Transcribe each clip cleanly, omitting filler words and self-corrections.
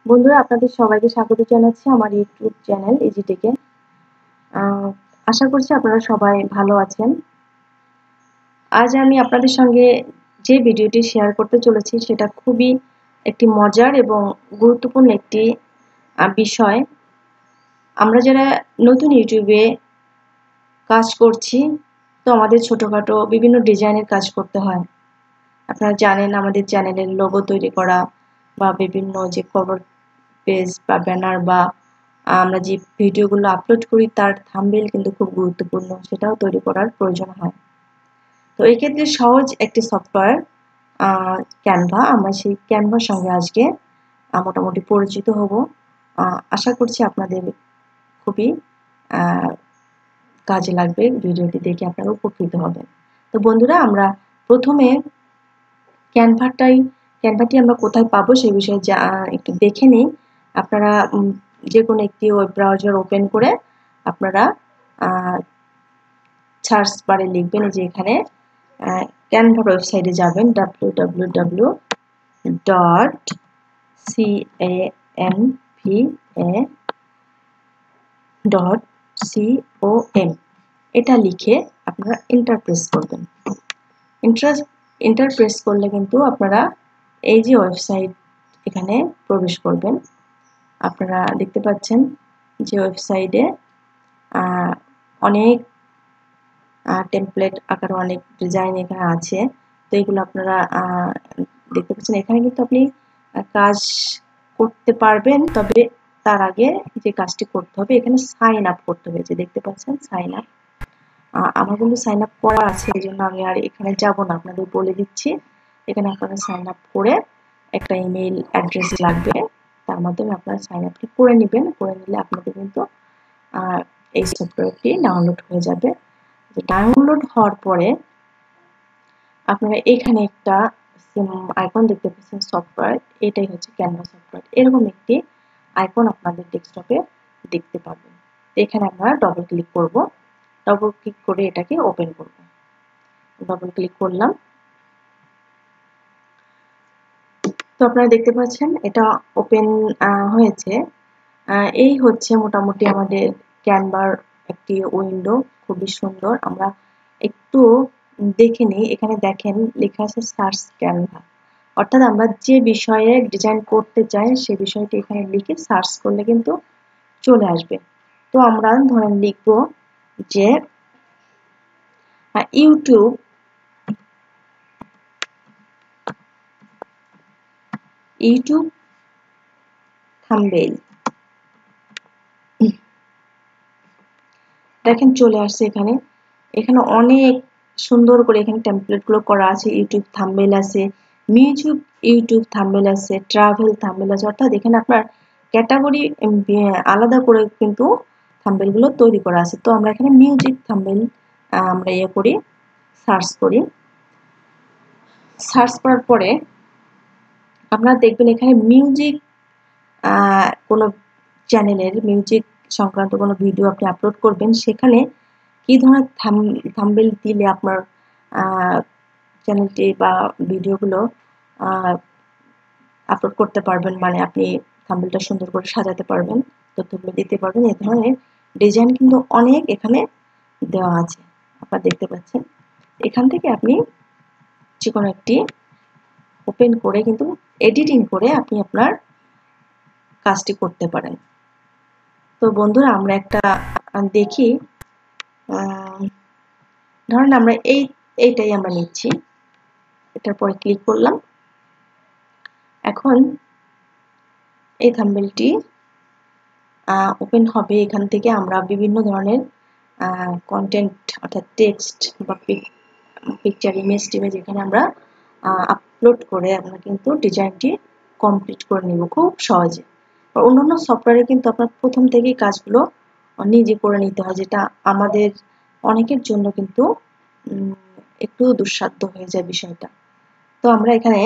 বন্ধুরা, আপনাদের সবাইকে স্বাগত জানাচ্ছি আমার ইউটিউব চ্যানেল ইজিটেকে। আশা করছি আপনারা সবাই ভালো আছেন। আজ আমি আপনাদের সঙ্গে যে ভিডিওটি শেয়ার করতে চলেছি সেটা খুবই একটি মজার এবং গুরুত্বপূর্ণ একটি বিষয়। আমরা যারা নতুন ইউটিউবে কাজ করছি, তো আমাদের ছোটোখাটো বিভিন্ন ডিজাইনের কাজ করতে হয়। আপনারা জানেন আমাদের চ্যানেলের লোগো তৈরি করা বা বিভিন্ন যে কভার পেজ বা ব্যানার বা আমরা যে ভিডিওগুলো আপলোড করি তার থাম্বনেইল কিন্তু খুব গুরুত্বপূর্ণ, সেটাও তৈরি করার প্রয়োজন হয়। তো এই ক্ষেত্রে সহজ একটি সফটওয়্যার ক্যানভা, আমরা সেই ক্যানভার সঙ্গে আজকে মোটামুটি পরিচিত হব। আশা করছি আপনাদের খুবই কাজে লাগবে, ভিডিওটি দেখে আপনারা উপকৃত হবেন। তো বন্ধুরা, আমরা প্রথমে ক্যানভাটি আমরা কোথায় পাবো সেই বিষয়ে একটু দেখে নিই। আপনারা যে কোনো একটি ওয়েব ব্রাউজার ওপেন করে আপনারা সার্চ বারে লিখবেন যে এখানে ক্যানভার ওয়েবসাইটে যাবেন www.canva.com। এটা লিখে আপনারা এন্টার প্রেস করবেন। এন্টার প্রেস করলে কিন্তু আপনারা এই যে ওয়েবসাইট এখানে প্রবেশ করবেন। আপনারা দেখতে পাচ্ছেন যে ওয়েবসাইটে অনেক টেমপ্লেট আকারে অনেক ডিজাইন এখানে আছে। তো এগুলো আপনারা দেখতে পাচ্ছেন। এখানে কিন্তু আপনি কাজ করতে পারবেন, তবে তার আগে যে কাজটি করতে হবে এখানে সাইন আপ করতে হবে। যে দেখতে পাচ্ছেন সাইন আপ, আমার কিন্তু সাইন আপ করা আছে, এই জন্য আমি আর এখানে যাব না, আপনাদের বলে দিচ্ছি। এখানে আপনারা সাইন আপ করে একটা ইমেল অ্যাড্রেস লাগবে, তার মাধ্যমে আপনারা সাইন আপটি করে নেবেন। করে নিলে আপনাদের কিন্তু এই সফটওয়্যারটি ডাউনলোড হয়ে যাবে। ডাউনলোড হওয়ার পরে আপনারা এখানে একটা আইকন দেখতে পাচ্ছেন সফটওয়্যার, এটাই হচ্ছে ক্যানভা সফটওয়্যার। এরকম একটি আইকন আপনাদের ডেস্কটপে দেখতে পাবেন। এখানে আমরা ডবল ক্লিক করব। ডবল ক্লিক করে এটাকে ওপেন করব। ডবল ক্লিক করলাম, তো আপনারা দেখতে পাচ্ছেন এটা ওপেন হয়েছে। এই হচ্ছে মোটামুটি আমাদের ক্যানভার একটি উইন্ডো, খুবই সুন্দর। আমরা একটু দেখে নিই। এখানে দেখেন লেখা আছে সার্চ ক্যানভা, অর্থাৎ আমরা যে বিষয়ে ডিজাইন করতে চাই সেই বিষয়টি এখানে লিখে সার্চ করলে কিন্তু চলে আসবে। তো আমরা ধরেন লিখব যে ইউটিউব থাম্বনেইল। দেখেন চলে আসছে এখানে। এখানে অনেক সুন্দর করে এখানে টেমপ্লেটগুলো করা আছে। ইউটিউব থাম্বনেইল আছে, মিউজিক ইউটিউব থাম্বনেইল আছে, ট্রাভেল থাম্বনেইল আছে, অর্থাৎ এখানে আপনার ক্যাটাগরি আলাদা করে কিন্তু থাম্বনেইলগুলো তৈরি করা আছে। তো আমরা এখানে মিউজিক থাম্বনেইল আমরা করি, সার্চ করি। সার্চ করার পরে আপনারা দেখবেন এখানে মিউজিক কোনো চ্যানেলের মিউজিক সংক্রান্ত কোনো ভিডিও আপনি আপলোড করবেন, সেখানে কি ধরনের থাম্বনেইল দিলে আপনার চ্যানেলটি বা ভিডিওগুলো আপলোড করতে পারবেন, মানে আপনি থাম্বনেইলটা সুন্দর করে সাজাতে পারবেন, তথ্যগুলো দিতে পারবেন। এই ধরনের ডিজাইন কিন্তু অনেক এখানে দেওয়া আছে, আপনারা দেখতে পাচ্ছেন। এখান থেকে আপনি যে কোনো একটি ওপেন করে কিন্তু এডিটিং করে আপনি আপনার কাজটি করতে পারেন। তো বন্ধুরা, আমরা একটা দেখি। ধরেন আমরা এইটাই আমরা নিচ্ছি, এটার পরে ক্লিক করলাম। এখন এই থাম্বনেইলটি ওপেন হবে। এখান থেকে আমরা বিভিন্ন ধরনের কন্টেন্ট অর্থাৎ টেক্সট বা পিকচার, ইমেজ এখানে আমরা আপলোড করে আমরা কিন্তু ডিজাইনটি কমপ্লিট করে নেব খুব সহজে। আর অন্যান্য সফটওয়্যারে কিন্তু আপনার প্রথম থেকেই কাজগুলো নিজে করে নিতে হয়, যেটা আমাদের অনেকের জন্য কিন্তু একটু দুঃসাধ্য হয়ে যায় বিষয়টা। তো আমরা এখানে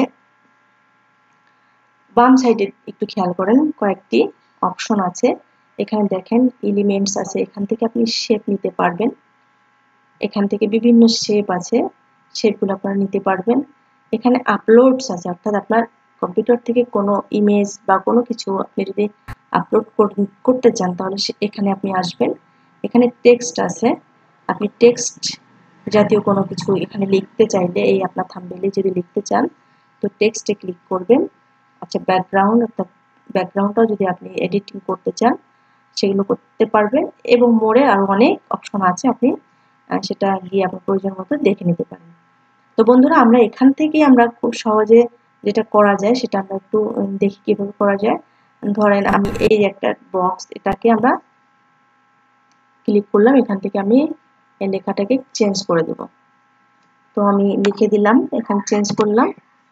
বাম সাইডে একটু খেয়াল করেন, কয়েকটি অপশন আছে। এখানে দেখেন এলিমেন্টস আছে, এখান থেকে আপনি শেপ নিতে পারবেন। এখান থেকে বিভিন্ন শেপ আছে, শেপগুলো আপনারা নিতে পারবেন। এখানে আপলোডস আছে, অর্থাৎ আপনার কম্পিউটার থেকে কোনো ইমেজ বা কোনো কিছু আপনি যদি আপলোড করতে চান তাহলে এখানে আপনি আসবেন। এখানে টেক্সট আছে, আপনি টেক্সট জাতীয় কোনো কিছু এখানে লিখতে চাইলে এই আপনার থাম্বনেইলে যদি লিখতে চান তো টেক্সটে ক্লিক করবেন। আচ্ছা, ব্যাকগ্রাউন্ড, অর্থাৎ ব্যাকগ্রাউন্ডটাও যদি আপনি এডিটিং করতে চান সেগুলো করতে পারবেন, এবং মোড়ে আরও অনেক অপশন আছে, আপনি সেটা গিয়ে আপনার প্রয়োজন মতো দেখে নিতে পারেন। তো বন্ধুরা, আমরা এখান থেকেই আমরা খুব সহজে যেটা করা যায় সেটা আমরা একটু দেখি কিভাবে করা যায়। ধরেন আমি এই একটা বক্স, এটাকে আমরা ক্লিক করলাম, এখান থেকে আমি এই লেখাটাকে চেঞ্জ করে দেব। তো আমি লিখে দিলাম, এখানে চেঞ্জ করলাম।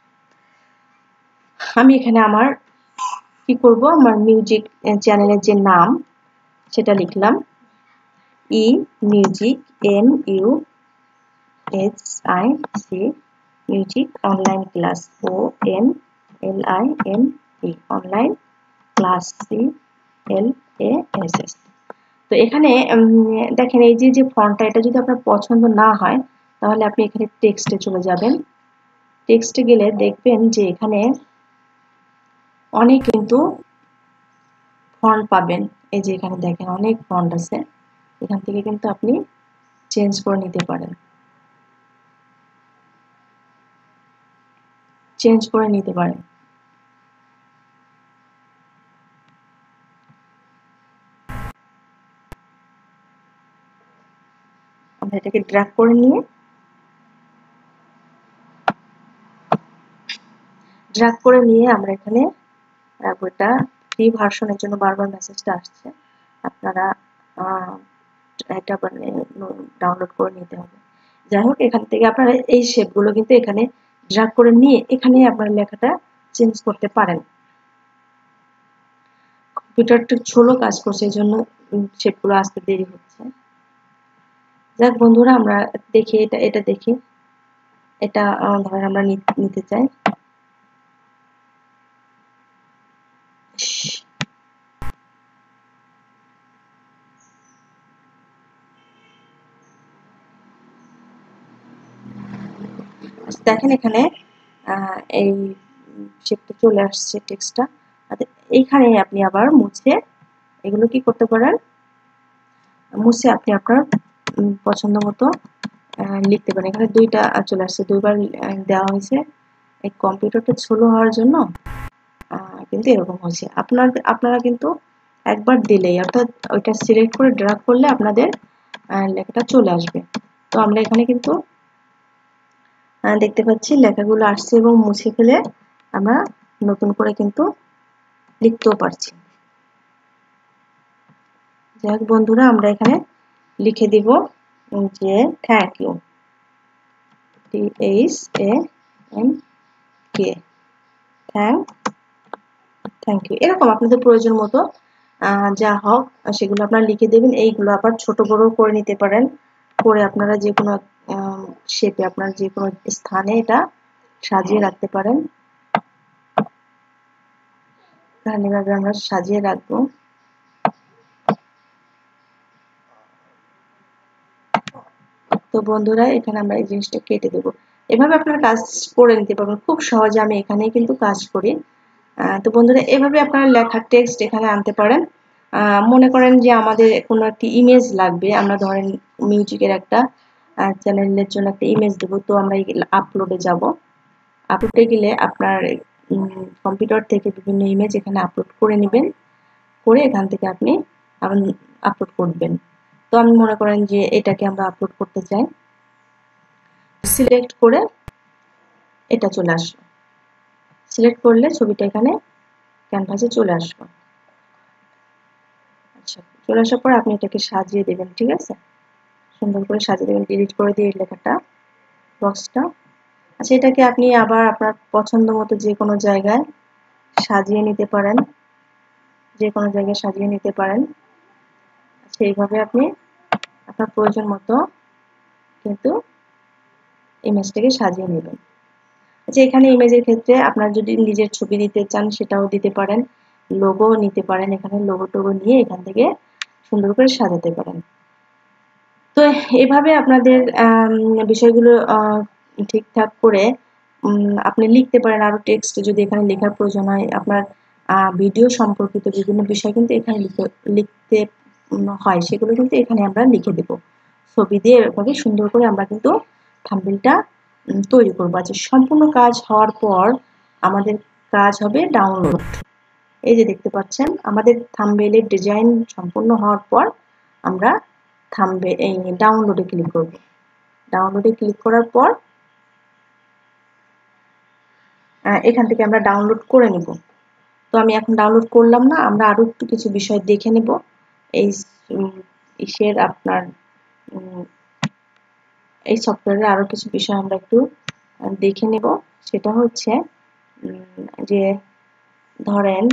আমি এখানে আমার কি করব, আমার মিউজিক চ্যানেলের যে নাম সেটা লিখলাম, ই music, MUSIC, music online class, ONLINE, online class, CLASS। তো এখানে দেখেন এই যে ফন্টটা, এটা যদি আপনার পছন্দ না হয় তাহলে আপনি এখানে টেক্সটে চলে যাবেন। টেক্সটে গেলে দেখবেন যে এখানে অনেক কিন্তু ফন্ট পাবেন। এই যে এখানে দেখেন অনেক ফন্ট আছে, এখান থেকে কিন্তু আপনি চেঞ্জ করে নিতে পারেন, চেঞ্জ করে নিতে পারেন। আমরা এটাকে ড্র্যাগ করে নিয়ে আমরা এখানে রাখবো। এটা ফ্রি ভার্সনের জন্য বারবার মেসেজটা আসছে, আপনারা এটা ডাউনলোড করে নিতে হবে। যাই হোক, এখান থেকে আপনারা এই শেপগুলো কিন্তু এখানে ড্র্যাগ করে নিয়ে এখানে আপনার লেখাটা চেঞ্জ করতে পারেন। কম্পিউটারটা স্লো কাজ করছে, এই জন্য শেপগুলো আসতে দেরি হচ্ছে। যাক বন্ধুরা, আমরা দেখি এটা দেখি, এটা ধরেন আমরা নিতে চাই। দেখেন এখানে এই শেপটা চলে আসছে, টেক্সটটা। এইখানে আপনি আবার মুছে এগুলো কি করতে পারেন, মুছে আপনি আপনার পছন্দ মতো লিখতে পারেন। এখানে দুইটা চলে আসছে, দুইবার দেওয়া হয়েছে। এই কম্পিউটারটা স্লো হওয়ার জন্য কিন্তু এরকম হয়েছে। আপনারা কিন্তু একবার দিলেই, অর্থাৎ ওইটা সিলেক্ট করে ড্র্যাগ করলে আপনাদের লেখাটা চলে আসবে। তো আমরা এখানে কিন্তু দেখতে পাচ্ছি লেখাগুলো আসছে, এবং মুছে ফেলে আমরা নতুন করে কিন্তু লিখতেও পারছি। যাই হোক বন্ধুরা, আমরা এখানে লিখে দিব যে thank you, THANK, thank you. এরকম আপনাদের প্রয়োজন মতো যা হোক সেগুলো আপনারা লিখে দেবেন। এইগুলো আবার ছোট বড় করে নিতে পারেন, করে আপনারা যে কোনো শেপে, আপনার যে কোনো স্থানে এটা সাজিয়ে রাখতে পারেন। এভাবে আমরা সাজিয়ে রাখবো। তো বন্ধুরা, এখানে আমরা এই জিনিসটা কেটে দেবো। এভাবে আপনারা কাজ করে নিতে পারবেন খুব সহজে। আমি এখানেই কিন্তু কাজ করি। তো বন্ধুরা, এভাবে আপনারা লেখার টেক্সট এখানে আনতে পারেন। মনে করেন যে আমাদের কোনো একটি ইমেজ লাগবে, আমরা ধরেন মিউজিকের একটা চ্যানেলের জন্য একটা ইমেজ দেবো। তো আমরা আপলোডে যাব, আপলোডে গেলে আপনার কম্পিউটার থেকে বিভিন্ন ইমেজ এখানে আপলোড করে নেবেন, করে এখান থেকে আপনি আপলোড করবেন। তো আমি মনে করেন যে এটাকে আমরা আপলোড করতে চাই, সিলেক্ট করে এটা চলে আসলো। সিলেক্ট করলে ছবিটা এখানে ক্যানভাসে চলে আসলো। আচ্ছা, চলে আসার পর আপনি এটাকে সাজিয়ে দেবেন, ঠিক আছে, সুন্দর করে সাজিয়ে দেবেন। ডিলিট করে দিয়ে লেখাটা, বক্সটা। আচ্ছা, এটাকে আপনি আবার আপনার পছন্দ মতো যে কোনো জায়গায় সাজিয়ে নিতে পারেন, যে কোনো জায়গায় সাজিয়ে নিতে পারেন। আচ্ছা, এইভাবে আপনি আপনার প্রয়োজন মতো কিন্তু ইমেজটাকে সাজিয়ে নেবেন। আচ্ছা, এখানে ইমেজের ক্ষেত্রে আপনার যদি নিজের ছবি দিতে চান সেটাও দিতে পারেন, লোগো নিতে পারেন, এখানে লোগো টোগো নিয়ে এখান থেকে সুন্দর করে সাজাতে পারেন। তো এভাবে আপনাদের বিষয়গুলো ঠিকঠাক করে আপনি লিখতে পারেন আরো টেক্সট যদি এখানে লেখার প্রয়োজন হয়, আপনার ভিডিও সম্পর্কিত বিভিন্ন বিষয় কিন্তু এখানে লিখতে হয়, সেগুলো কিন্তু এখানে আমরা লিখে দেব। ছবি দিয়ে এভাবে সুন্দর করে আমরা কিন্তু থাম্বনেলটা তৈরি করবো। আচ্ছা, সম্পূর্ণ কাজ হওয়ার পর আমাদের কাজ হবে ডাউনলোড। এই যে দেখতে পাচ্ছেন আমাদের থাম্বনেলের ডিজাইন সম্পূর্ণ হওয়ার পর আমরা এই ডাউনলোডে ক্লিক করব। ডাউনলোডে ক্লিক করার পর এখান থেকে আমরা ডাউনলোড করে নেব। তো আমি এখন ডাউনলোড করলাম না, আমরা আরো একটু কিছু বিষয় দেখে নেব। এই সফটওয়্যারের আরো কিছু বিষয় আমরা একটু দেখে নেব। সেটা হচ্ছে যে ধরেন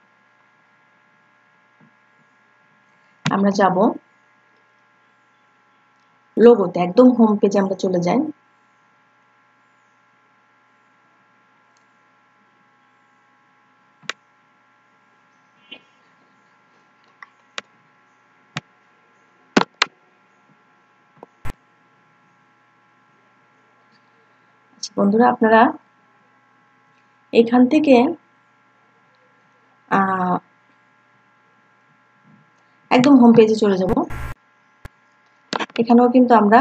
আমরা যাব লোগোতে, একদম হোম পেজে আমরা চলে যাই। বন্ধুরা, আপনারা এখান থেকে একদম হোম পেজে চলে যাব। এখানেও কিন্তু আমরা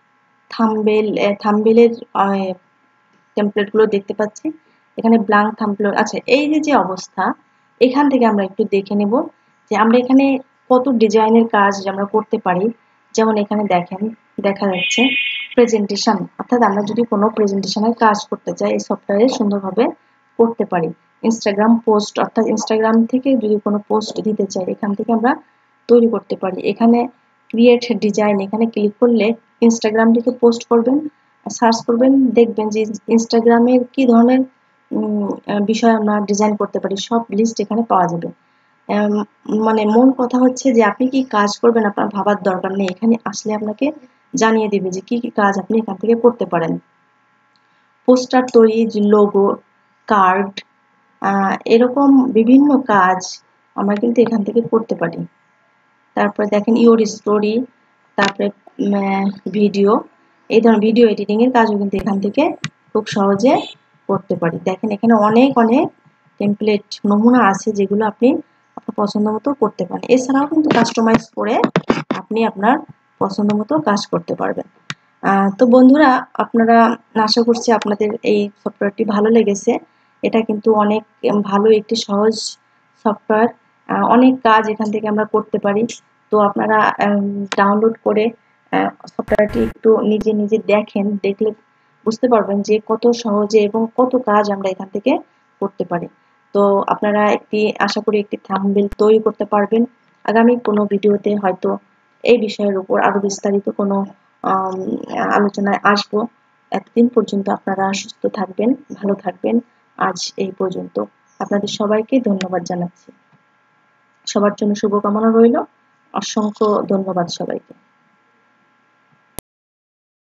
থাম্বনেলের টেমপ্লেট গুলো দেখতে পাচ্ছি। এখানে ব্ল্যাঙ্ক থাম্বনেল আছে। এই যে অবস্থা, এখান থেকে আমরা একটু দেখে নেব যে আমরা এখানে কত ডিজাইনের কাজ আমরা করতে পারি। যেমন এখানে দেখেন, দেখা যাচ্ছে প্রেজেন্টেশন, অর্থাৎ আমরা যদি কোনো প্রেজেন্টেশনের কাজ করতে চাই এই সফটওয়্যারে সুন্দরভাবে করতে পারি। ইনস্টাগ্রাম পোস্ট, অর্থাৎ ইনস্টাগ্রাম থেকে যদি কোনো পোস্ট দিতে চাই এখান থেকে আমরা তৈরি করতে পারি। এখানে ক্রিয়েট ডিজাইন, এখানে ক্লিক করলে ইনস্টাগ্রাম থেকে পোস্ট করবেন, সার্চ করবেন, দেখবেন যে ইনস্টাগ্রামের কি ধরনের বিষয় আমরা ডিজাইন করতে পারি, সব লিস্ট এখানে পাওয়া যাবে। মানে মূল কথা হচ্ছে যে আপনি কি কাজ করবেন আপনার ভাবার দরকার নেই, এখানে আসলে আপনাকে জানিয়ে দিবে যে কি কি কাজ আপনি এখান থেকে করতে পারেন। পোস্টার তৈরি, লোগো, কার্ড, এরকম বিভিন্ন কাজ আমরা কিন্তু এখান থেকে করতে পারি। তারপরে দেখেন ইওর স্টোরি, তারপরে ভিডিও, এই ধরনের ভিডিও এডিটিং এর কাজও কিন্তু এখান থেকে খুব সহজে করতে পারি। দেখেন এখানে অনেক টেমপ্লেট নমুনা আছে যেগুলো আপনি আপনার পছন্দ মতো করতে পারেন। এছাড়াও কিন্তু কাস্টমাইজ করে আপনি আপনার পছন্দ মতো কাজ করতে পারবেন। তো বন্ধুরা, আপনারা আশা করছি আপনাদের এই সফটওয়্যারটি ভালো লেগেছে। এটা কিন্তু অনেক ভালো একটি সহজ সফটওয়্যার, অনেক কাজ এখান থেকে আমরা করতে পারি। তো আপনারা ডাউনলোড করে সফটওয়্যারটি একটু নিজে দেখেন, দেখলে বুঝতে পারবেন যে কত সহজে এবং কত কাজ আমরা এখান থেকে করতে পারি। তো আপনারা আশা করি একটি থাম্বনেল তৈরি করতে পারবেন। আগামী কোনো ভিডিওতে হয়তো এই বিষয়ের উপর আরো বিস্তারিত কোনো আলোচনায় আসবো। এতদিন পর্যন্ত আপনারা সুস্থ থাকবেন, ভালো থাকবেন। আজ এই পর্যন্ত। আপনাদের সবাইকে ধন্যবাদ জানাচ্ছি। সবার জন্য শুভকামনা রইল। অসংখ্য ধন্যবাদ সবাইকে।